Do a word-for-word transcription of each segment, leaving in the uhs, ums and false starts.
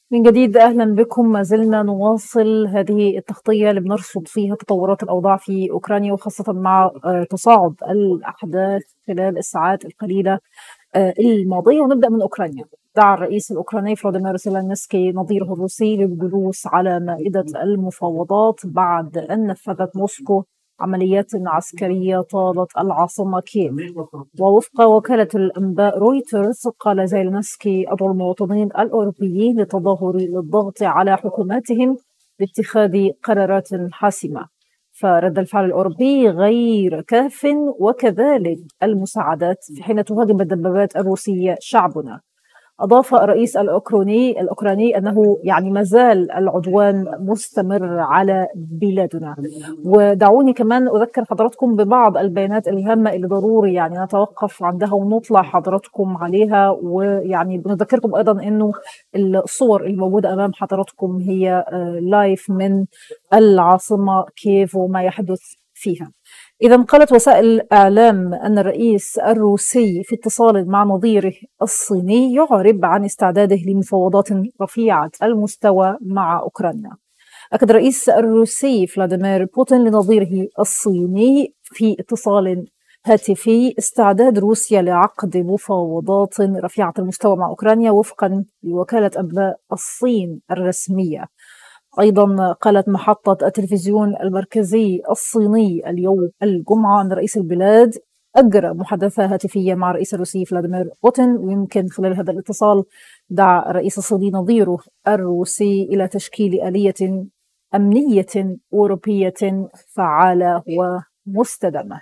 من جديد أهلا بكم. ما زلنا نواصل هذه التغطية اللي بنرصد فيها تطورات الأوضاع في أوكرانيا، وخاصة مع آه، تصاعد الأحداث خلال الساعات القليلة آه، الماضية. ونبدأ من أوكرانيا. دعا الرئيس الأوكراني فلاديمير زيلينسكي نظيره الروسي للجلوس على مائدة المفاوضات بعد أن نفذت موسكو عمليات عسكرية طالت العاصمة كييف. ووفق وكالة الأنباء رويترز، قال زيلينسكي أدعو المواطنين الأوروبيين للتظاهر للضغط على حكوماتهم لاتخاذ قرارات حاسمة. فرد الفعل الأوروبي غير كاف، وكذلك المساعدات في حين تهاجم الدبابات الروسية شعبنا. أضاف الرئيس الأوكراني الأوكراني أنه يعني ما زال العدوان مستمر على بلادنا. ودعوني كمان أذكر حضراتكم ببعض البيانات الهامة اللي ضروري يعني نتوقف عندها ونطلع حضراتكم عليها. ويعني بنذكركم أيضا أنه الصور الموجودة أمام حضراتكم هي لايف من العاصمة كييف وما يحدث فيها. إذا قالت وسائل الإعلام أن الرئيس الروسي في اتصال مع نظيره الصيني يعرب عن استعداده لمفاوضات رفيعة المستوى مع أوكرانيا. أكد الرئيس الروسي فلاديمير بوتين لنظيره الصيني في اتصال هاتفي استعداد روسيا لعقد مفاوضات رفيعة المستوى مع أوكرانيا وفقا لوكالة أنباء الصين الرسمية. أيضا قالت محطة التلفزيون المركزي الصيني اليوم الجمعة أن رئيس البلاد أجرى محادثة هاتفية مع الرئيس الروسي فلاديمير بوتين، ويمكن خلال هذا الاتصال دعا الرئيس الصيني نظيره الروسي إلى تشكيل آلية أمنية أوروبية فعالة ومستدامة.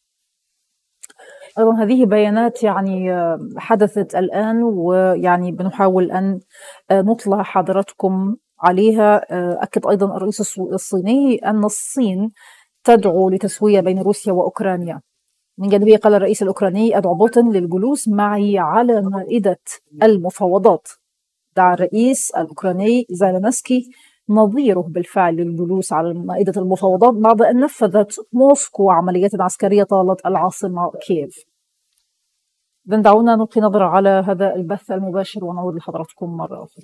أيضا هذه بيانات يعني حدثت الآن، ويعني بنحاول أن نطلع حضراتكم عليها. أكد أيضا الرئيس الصيني أن الصين تدعو لتسوية بين روسيا وأوكرانيا. من جانبه قال الرئيس الأوكراني أدعو بوتين للجلوس معي على مائدة المفاوضات. دعا الرئيس الأوكراني زيلينسكي نظيره بالفعل للجلوس على مائدة المفاوضات بعد أن نفذت موسكو عمليات عسكرية طالت العاصمة كييف. إذن دعونا نلقي نظرة على هذا البث المباشر ونعود لحضراتكم مرة أخرى.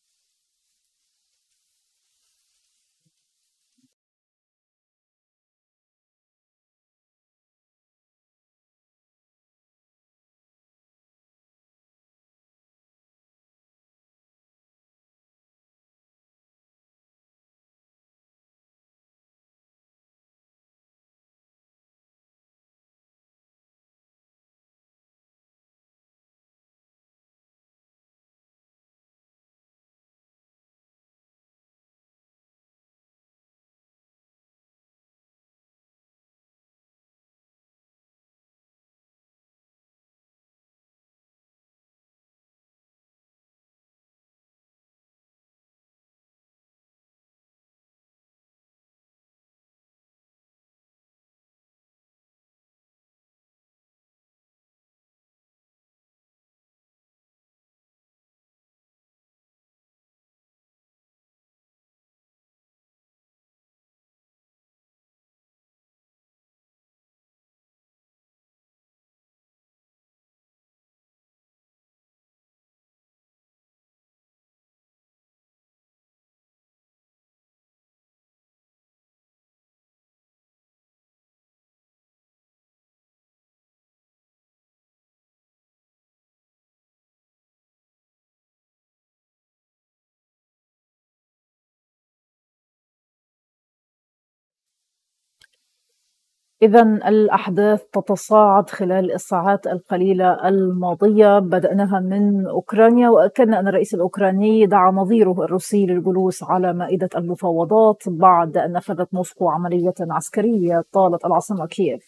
إذا الأحداث تتصاعد خلال الساعات القليلة الماضية. بدأناها من أوكرانيا، وأكدنا أن الرئيس الأوكراني دعا نظيره الروسي للجلوس على مائدة المفاوضات بعد أن نفذت موسكو عملية عسكرية طالت العاصمة كييف.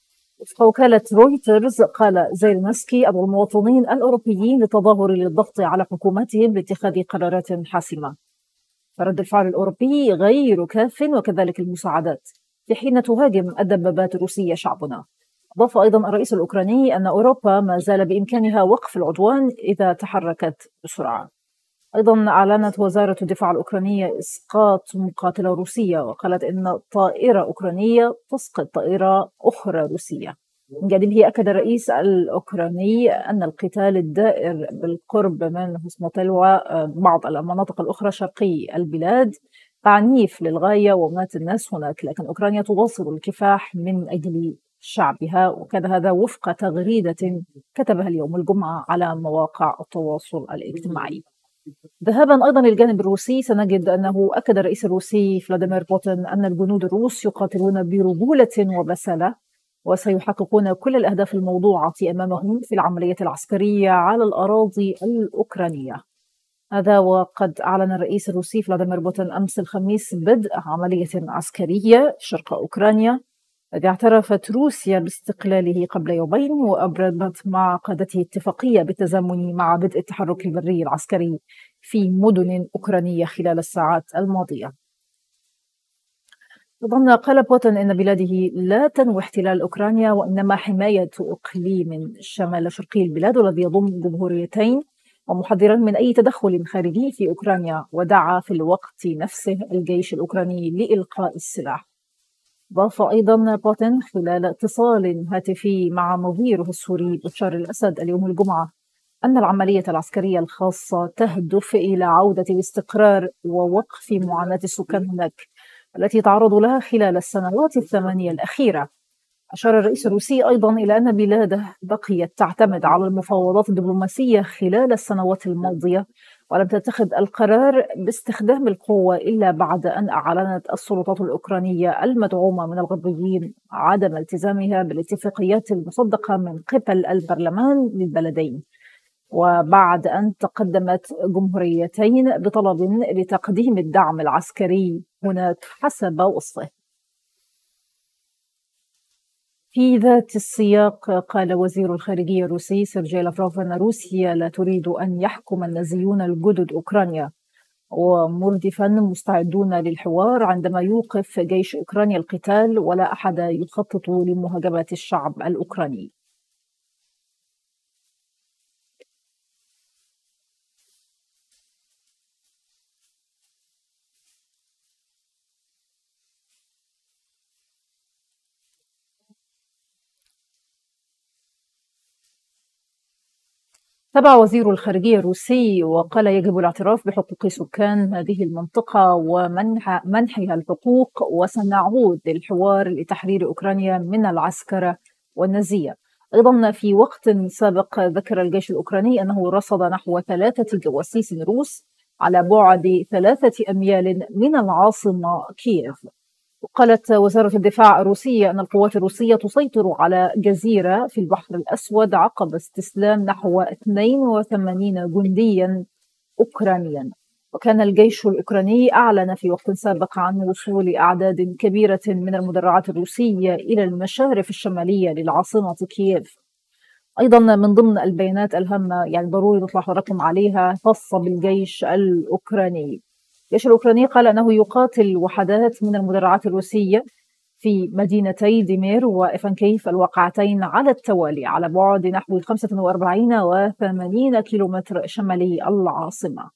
وفق وكالة رويترز قال زيلينسكي أدعو المواطنين الأوروبيين للتظاهر للضغط على حكوماتهم لاتخاذ قرارات حاسمة. فرد الفعل الأوروبي غير كاف، وكذلك المساعدات في حين تهاجم الدبابات الروسية شعبنا. أضاف أيضا الرئيس الأوكراني أن أوروبا ما زال بإمكانها وقف العدوان إذا تحركت بسرعة. أيضا أعلنت وزارة الدفاع الأوكرانية إسقاط مقاتلة روسية، وقالت إن طائرة أوكرانية تسقط طائرة أخرى روسية. من جانبه أكد الرئيس الأوكراني أن القتال الدائر بالقرب من هوسموتيل وبعض المناطق الأخرى شرقي البلاد عنيف للغاية ومات الناس هناك، لكن أوكرانيا تواصل الكفاح من أجل شعبها، وكان هذا وفق تغريدة كتبها اليوم الجمعة على مواقع التواصل الاجتماعي. ذهابا أيضا للجانب الروسي، سنجد أنه أكد الرئيس الروسي فلاديمير بوتين أن الجنود الروس يقاتلون برجولة وبسالة وسيحققون كل الأهداف الموضوعة أمامهم في العملية العسكرية على الأراضي الأوكرانية. هذا وقد أعلن الرئيس الروسي فلاديمير بوتين أمس الخميس بدء عملية عسكرية شرق أوكرانيا الذي اعترفت روسيا باستقلاله قبل يومين، وأبرمت مع قادته اتفاقية بالتزامن مع بدء التحرك البري العسكري في مدن أوكرانية خلال الساعات الماضية. أيضا قال بوتين إن بلاده لا تنوي احتلال أوكرانيا، وإنما حماية إقليم شمال شرقي البلاد والذي يضم جمهوريتين، ومحذرا من أي تدخل خارجي في أوكرانيا، ودعا في الوقت نفسه الجيش الأوكراني لإلقاء السلاح. ضاف أيضا بوتين خلال اتصال هاتفي مع نظيره السوري بشار الأسد اليوم الجمعة أن العملية العسكرية الخاصة تهدف إلى عودة الاستقرار ووقف معاناة السكان هناك التي تعرضوا لها خلال السنوات الثمانية الأخيرة. أشار الرئيس الروسي أيضا إلى أن بلاده بقيت تعتمد على المفاوضات الدبلوماسية خلال السنوات الماضية، ولم تتخذ القرار باستخدام القوة إلا بعد أن أعلنت السلطات الأوكرانية المدعومة من الغربيين عدم التزامها بالاتفاقيات المصدقة من قبل البرلمان للبلدين، وبعد أن تقدمت جمهوريتين بطلب لتقديم الدعم العسكري هناك حسب وصفه. في ذات السياق قال وزير الخارجية الروسي سيرجي لافروف أن روسيا لا تريد أن يحكم النازيون الجدد أوكرانيا، ومردفا مستعدون للحوار عندما يوقف جيش أوكرانيا القتال، ولا أحد يخطط لمهاجمة الشعب الأوكراني. تابع وزير الخارجية الروسي وقال يجب الاعتراف بحقوق سكان هذه المنطقة ومنح منحها الحقوق، وسنعود للحوار لتحرير أوكرانيا من العسكرة والنازية. أيضا في وقت سابق ذكر الجيش الأوكراني أنه رصد نحو ثلاثة جواسيس روس على بعد ثلاثة أميال من العاصمة كييف. وقالت وزارة الدفاع الروسية أن القوات الروسية تسيطر على جزيرة في البحر الأسود عقب استسلام نحو اثنين وثمانين جنديا أوكرانيا. وكان الجيش الأوكراني أعلن في وقت سابق عن وصول أعداد كبيرة من المدرعات الروسية إلى المشارف الشمالية للعاصمة كييف. أيضا من ضمن البيانات الهامة يعني ضروري نطلع حضراتكم عليها خاصة بالجيش الأوكراني. الجيش الأوكراني قال أنه يقاتل وحدات من المدرعات الروسية في مدينتي ديمير وإفانكيف الواقعتين على التوالي على بعد نحو خمسة وأربعين وثمانين كيلومتر شمالي العاصمة.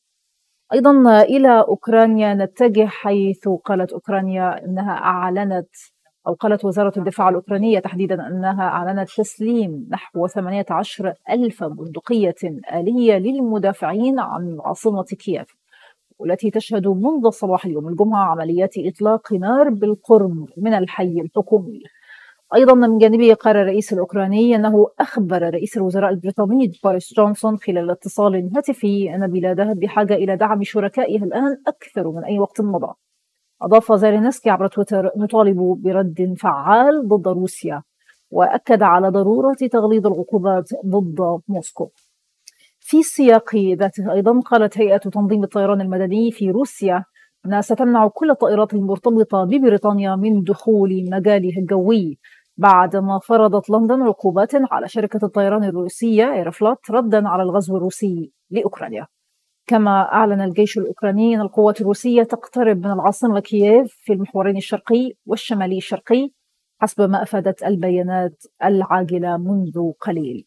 أيضا إلى أوكرانيا نتجه، حيث قالت أوكرانيا أنها أعلنت أو قالت وزارة الدفاع الأوكرانية تحديدا أنها أعلنت تسليم نحو ثمانية عشر ألف بندقية آلية للمدافعين عن العاصمة كييف، والتي تشهد منذ صباح اليوم الجمعة عمليات إطلاق نار بالقرب من الحي الحكومي. أيضا من جانبه قال الرئيس الأوكراني أنه أخبر رئيس الوزراء البريطاني بوريس جونسون خلال اتصال هاتفي أن بلاده بحاجة إلى دعم شركائها الآن أكثر من أي وقت مضى. أضاف زيلينسكي عبر تويتر: نطالب برد فعال ضد روسيا، وأكد على ضرورة تغليظ العقوبات ضد موسكو. في السياق ذاته أيضا قالت هيئة تنظيم الطيران المدني في روسيا أنها ستمنع كل الطائرات المرتبطة ببريطانيا من دخول مجالها الجوي بعدما فرضت لندن عقوبات على شركة الطيران الروسية إيروفلوت ردا على الغزو الروسي لأوكرانيا. كما أعلن الجيش الأوكراني أن القوات الروسية تقترب من العاصمة كييف في المحورين الشرقي والشمالي الشرقي حسب ما أفادت البيانات العاجلة منذ قليل.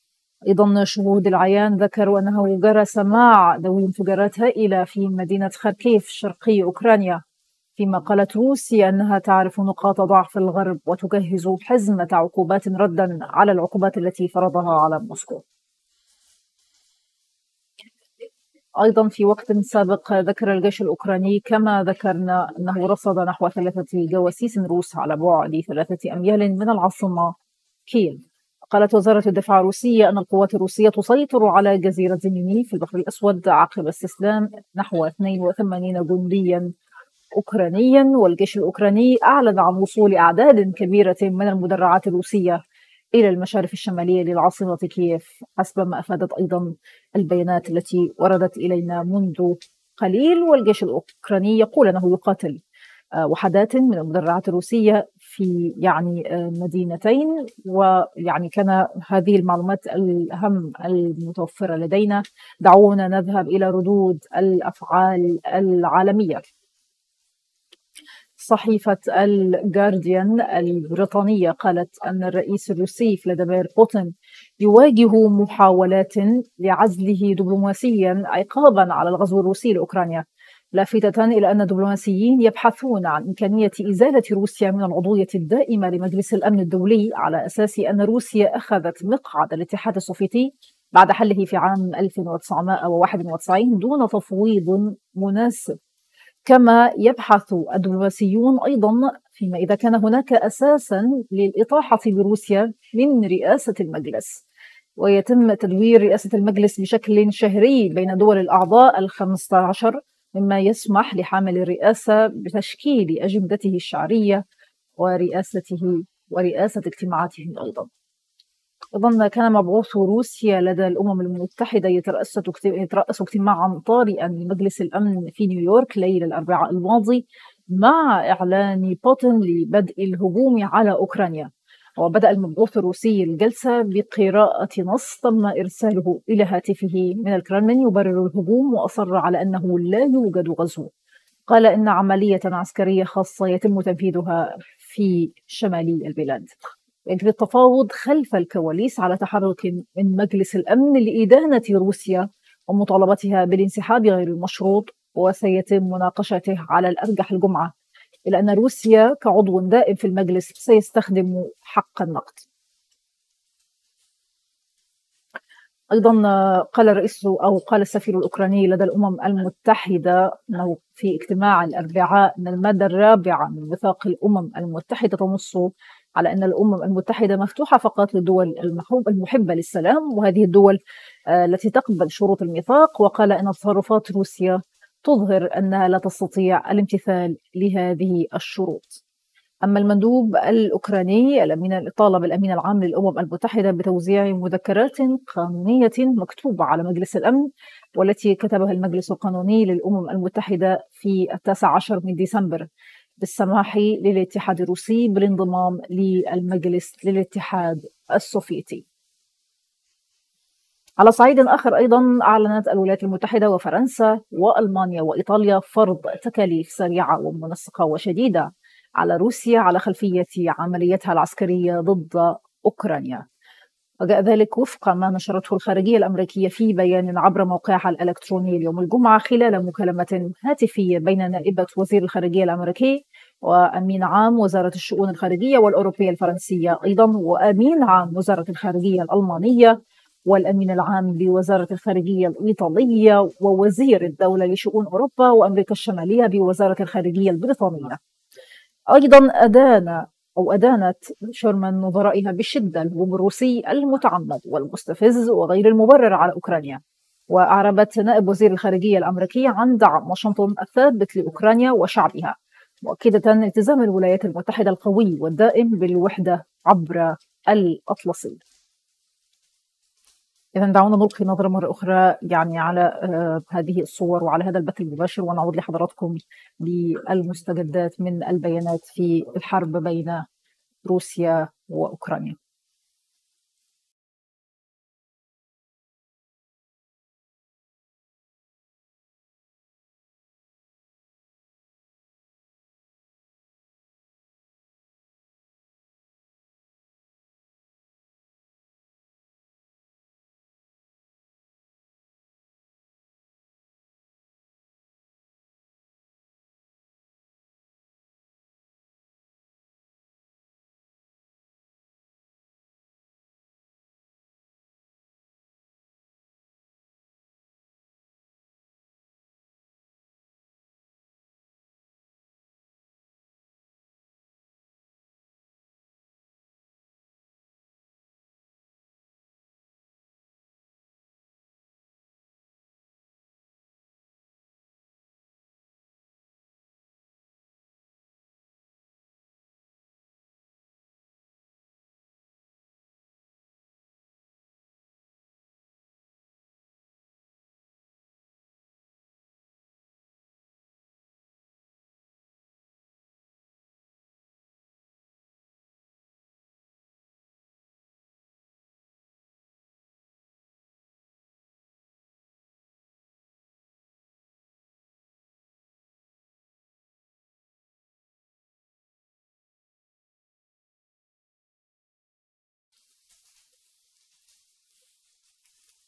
أيضا شهود العيان ذكروا أنه جرى سماع ذوي انفجارات هائلة في مدينة خاركيف شرقي أوكرانيا، فيما قالت روسيا أنها تعرف نقاط ضعف الغرب وتجهز حزمة عقوبات ردًا على العقوبات التي فرضها على موسكو. أيضًا في وقت سابق ذكر الجيش الأوكراني كما ذكرنا أنه رصد نحو ثلاثة جواسيس روس على بُعد ثلاثة أميال من العاصمة كييف. قالت وزارة الدفاع الروسية أن القوات الروسية تسيطر على جزيرة زميني في البحر الأسود عقب استسلام نحو اثنين وثمانين جنديًا أوكرانيًا، والجيش الأوكراني أعلن عن وصول أعداد كبيرة من المدرعات الروسية إلى المشارف الشمالية للعاصمة كييف، حسب ما أفادت أيضًا البيانات التي وردت إلينا منذ قليل. والجيش الأوكراني يقول أنه يقاتل وحدات من المدرعات الروسية في يعني مدينتين، ويعني كان هذه المعلومات الأهم المتوفرة لدينا. دعونا نذهب إلى ردود الأفعال العالمية. صحيفة الجارديان البريطانية قالت أن الرئيس الروسي فلاديمير بوتين يواجه محاولات لعزله دبلوماسيا عقابا على الغزو الروسي لأوكرانيا، لافتة إلى أن الدبلوماسيين يبحثون عن إمكانية إزالة روسيا من العضوية الدائمة لمجلس الأمن الدولي على أساس أن روسيا أخذت مقعد الاتحاد السوفيتي بعد حله في عام ألف وتسعمائة وواحد وتسعين دون تفويض مناسب. كما يبحث الدبلوماسيون أيضا فيما إذا كان هناك أساسا للإطاحة بروسيا من رئاسة المجلس، ويتم تدوير رئاسة المجلس بشكل شهري بين دول الأعضاء الخمسة عشر، مما يسمح لحامل الرئاسة بتشكيل أجندته الشعرية ورئاسته ورئاسة اجتماعاته أيضا. أيضا كان مبعوث روسيا لدى الأمم المتحدة يترأس يترأس اجتماعا طارئا لمجلس الأمن في نيويورك ليلة الأربعاء الماضي مع إعلان بوتين لبدء الهجوم على أوكرانيا. وبدأ المبعوث الروسي الجلسة بقراءة نص تم إرساله إلى هاتفه من الكرملين يبرر الهجوم، وأصر على أنه لا يوجد غزو. قال إن عملية عسكرية خاصة يتم تنفيذها في شمالي البلاد. يجري التفاوض خلف الكواليس على تحرك من مجلس الأمن لإدانة روسيا ومطالبتها بالانسحاب غير المشروط، وسيتم مناقشته على الأرجح الجمعة، إلا أن روسيا كعضو دائم في المجلس سيستخدم حق النقد. أيضا قال الرئيس أو قال السفير الأوكراني لدى الأمم المتحدة أنه في اجتماع الأربعاء أن المادة الرابعة من ميثاق الأمم المتحدة تنص على أن الأمم المتحدة مفتوحة فقط للدول المحبة للسلام، وهذه الدول التي تقبل شروط الميثاق. وقال أن تصرفات روسيا تظهر أنها لا تستطيع الامتثال لهذه الشروط. أما المندوب الأوكراني الأمين طالب الأمين العام للأمم المتحدة بتوزيع مذكرات قانونية مكتوبة على مجلس الأمن، والتي كتبها المجلس القانوني للأمم المتحدة في التاسع عشر من ديسمبر بالسماح للاتحاد الروسي بالانضمام للمجلس للاتحاد السوفيتي. على صعيد آخر أيضا أعلنت الولايات المتحدة وفرنسا وألمانيا وإيطاليا فرض تكاليف سريعة ومنسقة وشديدة على روسيا على خلفية عمليتها العسكرية ضد أوكرانيا. وجاء ذلك وفق ما نشرته الخارجية الأمريكية في بيان عبر موقعها الإلكتروني اليوم الجمعة خلال مكالمة هاتفية بين نائبة وزير الخارجية الأمريكي وأمين عام وزارة الشؤون الخارجية والأوروبية الفرنسية أيضا، وأمين عام وزارة الخارجية الألمانية، والأمين العام لوزارة الخارجية الإيطالية، ووزير الدولة لشؤون أوروبا وأمريكا الشمالية بوزارة الخارجية البريطانية. أيضا أدان أو أدانت شيرمان نظرائها بشدة الهجوم الروسي المتعمد والمستفز وغير المبرر على أوكرانيا. وأعربت نائب وزير الخارجية الأمريكي عن دعم واشنطن الثابت لأوكرانيا وشعبها، مؤكدة التزام الولايات المتحدة القوي والدائم بالوحدة عبر الأطلسي. إذا دعونا نلقي نظرة مرة أخرى يعني على آه هذه الصور وعلى هذا البث المباشر، ونعود لحضراتكم بالمستجدات من البيانات في الحرب بين روسيا وأوكرانيا.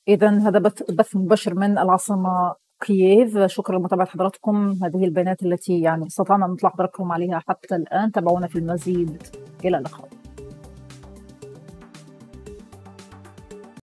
إذًا هذا بث بث مباشر من العاصمة كييف. شكرًا لمتابعة حضراتكم هذه البيانات التي يعني استطعنا أن نطلع حضراتكم عليها حتى الآن. تابعونا في المزيد، إلى اللقاء.